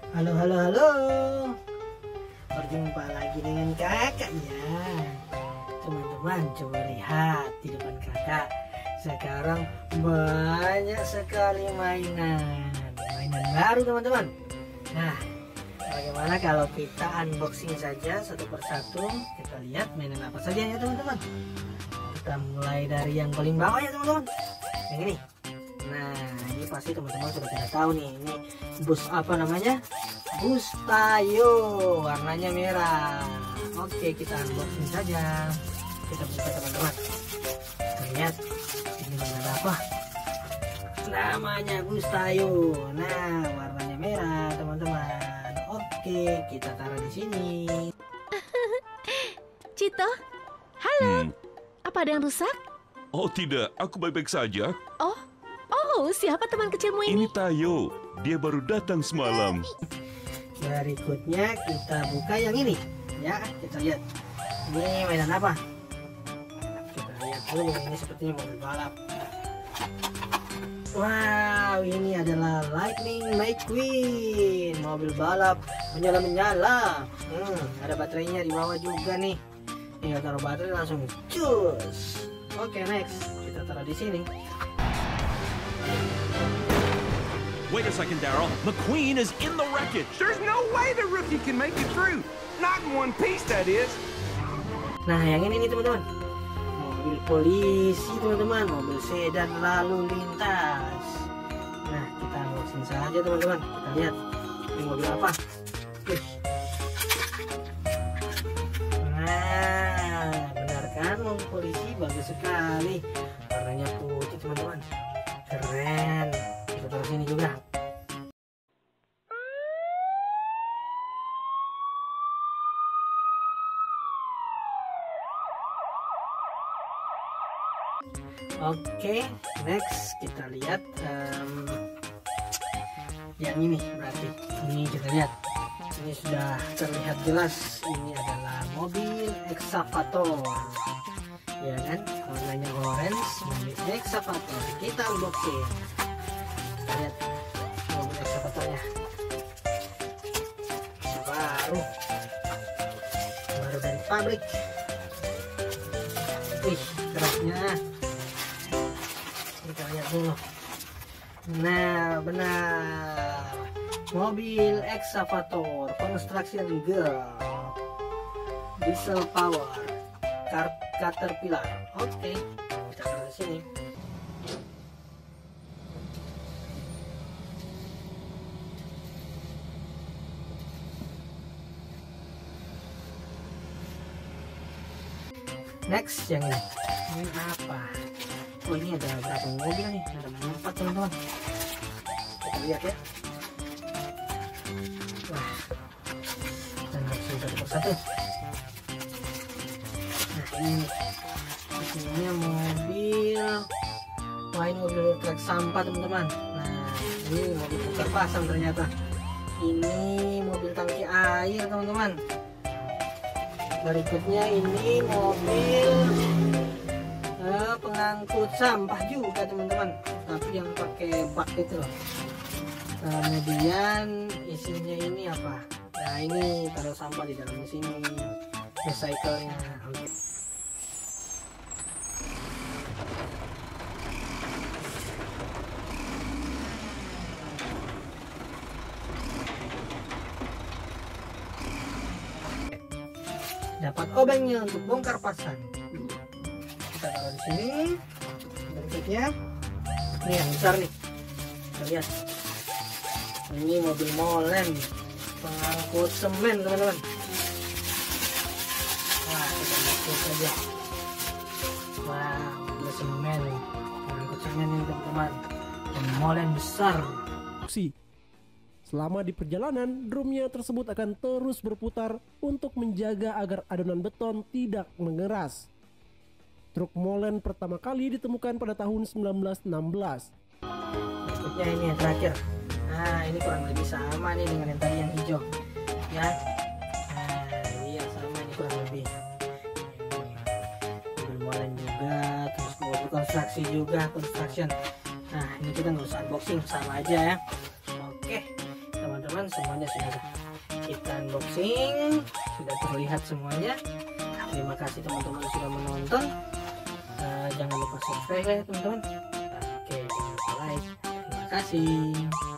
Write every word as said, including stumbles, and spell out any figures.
Halo, halo, halo. Berjumpa lagi dengan kakaknya. Teman-teman, coba lihat di depan kakak. Sekarang banyak sekali mainan. Mainan baru, teman-teman. Nah, bagaimana kalau kita unboxing saja satu persatu? Kita lihat mainan apa saja ya, teman-teman. Kita mulai dari yang paling bawah ya, teman-teman. Yang ini. Nah, ini pasti teman-teman sudah pada tahu nih. Ini bus apa namanya? Bus Tayo, warnanya merah. Oke, kita unboxing saja. Kita buka, teman-teman. Lihat, ini ada apa? Namanya bus Tayo. Nah, warnanya merah, teman-teman. Oke, kita taruh di sini. Cito, halo. Hmm. Apa ada yang rusak? Oh tidak, aku baik-baik saja. Oh, oh, siapa teman kecilmu ini? Ini Tayo, dia baru datang semalam. Berikutnya kita buka yang ini. Ya, kita lihat. Ini mainan apa? Kita lihat dulu, ini sepertinya mobil balap. Wow, ini adalah Lightning McQueen, mobil balap menyala-menyala. Hmm, ada baterainya di bawah juga nih. Tinggal taruh baterai langsung cus. Oke, next kita taruh di sini. Wait a second, Daryl. McQueen is in the wreckage. There's no way the rookie can make it through. Not in one piece, that is. Nah, yang ini nih, teman-teman. Mobil polisi, teman-teman. Mobil sedan lalu lintas. Nah, kita unboxing saja, teman-teman. Kita lihat. Ini mobil apa? Wih. Nah, benar kan mobil polisi? Bagus sekali. Warnanya putih, teman-teman. Keren. Kita taruh sini juga. Oke, next kita lihat um, yang ini. Berarti ini kita lihat, ini sudah terlihat jelas. Ini adalah mobil excavator, ya kan? Warnanya orange, mobil excavator. Kita unboxing. Kita lihat mobil excavatornya. Baru, baru dari pabrik. Wih, kerasnya. Kita lihat dulu. Nah, benar, mobil excavator construction girl, diesel power, car caterpillar. Oke, kita taruh di sini. Next, yang ini. Ini apa? Oh, ini ada berapa mobil nih? Ada empat, teman-teman. Kita lihat ya. Wah, kita unboxing satu persatu. Nah, ini ini mobil. Wah, ini mobil truk sampah, teman-teman. Nah, ini mobil bongkar pasang ternyata. Ini mobil tangki air, teman-teman. Berikutnya ini mobil Uh, pengangkut sampah juga, teman-teman, tapi yang pakai bak itu loh. Kemudian isinya ini apa? Nah, ini taruh sampah di dalam sini, recycle-nya. Oke. Dapat obengnya untuk bongkar pasang. Kita taruh di sini. Berikutnya ini yang besar nih, kita lihat. Ini mobil molen pengangkut semen, teman-teman. Wah, kita lihat saja. Wah, mobil semen pengangkut semen ini, teman-teman, dan molen besar. Selama di perjalanan, drumnya tersebut akan terus berputar untuk menjaga agar adonan beton tidak mengeras. Truk molen pertama kali ditemukan pada tahun seribu sembilan ratus enam belas. Berikutnya ini yang terakhir. Nah, ini kurang lebih sama nih dengan yang tadi yang hijau, ya. Nah, iya sama, ini kurang lebih. Ini mobil molen juga, terus mobil konstruksi juga, construction. Nah, ini kita nggak usah unboxing, sama aja ya. Oke, teman-teman. teman-teman semuanya sudah kita unboxing, sudah terlihat semuanya. Terima kasih teman-teman sudah menonton. Uh, jangan lupa subscribe ya teman-teman. Oke, jangan lupa like. Terima kasih.